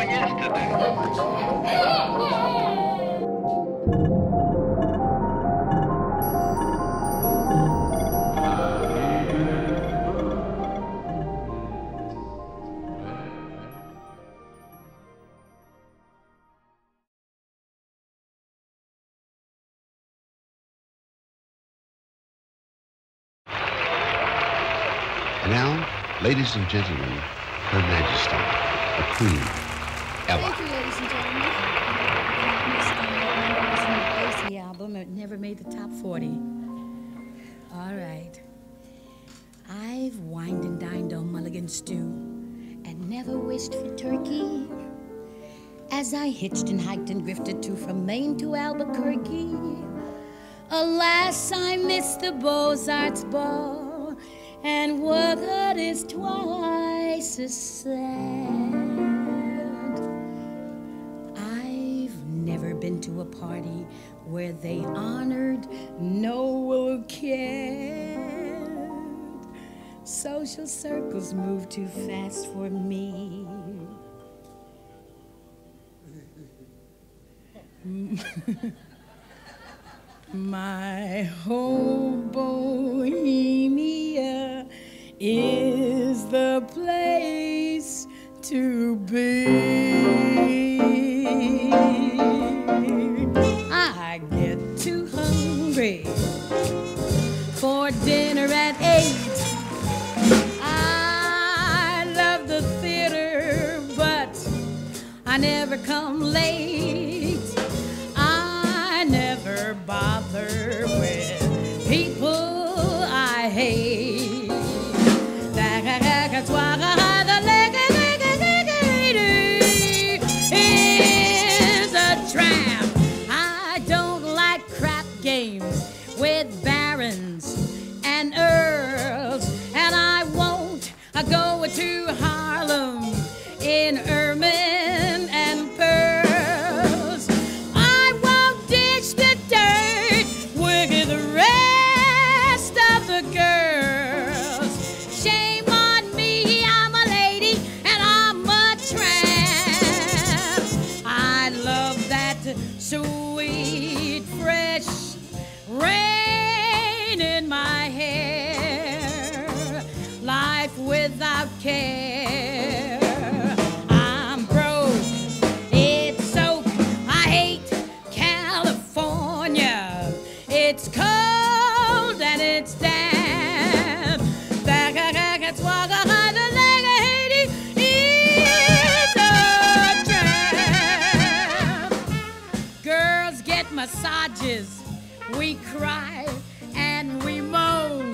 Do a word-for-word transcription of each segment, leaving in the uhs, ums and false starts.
saw yesterday. And now, ladies and gentlemen, Her Majesty, the Queen, Ella. Thank you, ladies and gentlemen. That was an Basie album. It never made the top forty. All right. I've wined and dined on mulligan stew and never wished for turkey. As I hitched and hiked and drifted to from Maine to Albuquerque. Alas, I missed the Beaux-Arts ball. And what is twice as sad. I've never been to a party where they honored Noel cared. Social circles move too fast for me. My whole Bohemia is the place to be. I get too hungry for dinner at eight. I love the theater, but I never come late. I never bother with people I hate. That's why the lady is a tramp. I don't like crap games with barons and earls, and I won't go to Harlem in ermine and pearls. I won't ditch the dirt with the rest of the girls. Shame on me, I'm a lady and I'm a tramp. I love that sweet, fresh rain in my hair. Life without care. I'm broke, it's soaked. I hate California. It's cold and it's damp. That's why the lady is a tramp. Girls get massages. We cry and we moan.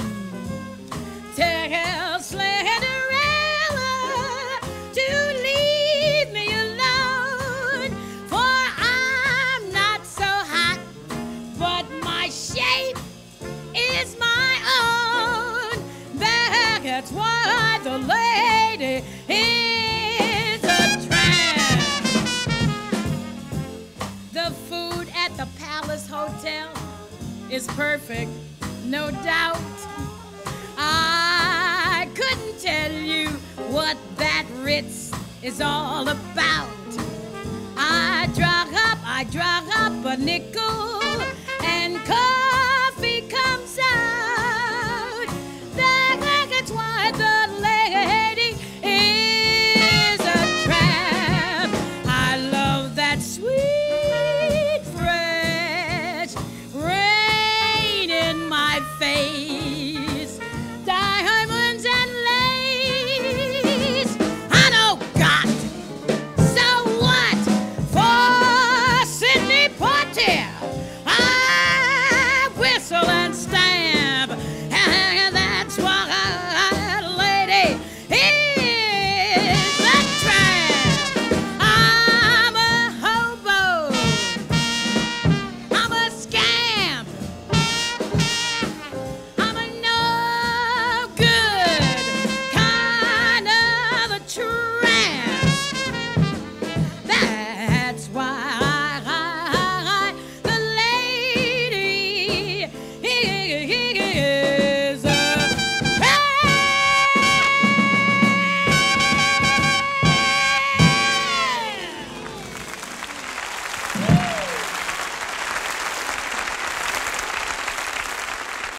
Tell Cinderella to leave me alone, for I'm not so hot, but my shape is my own. That's why the lady is a tramp. The food at the Palace Hotel is perfect, no doubt. I couldn't tell you what that Ritz is all about. I drug up, I drug up a nickel and call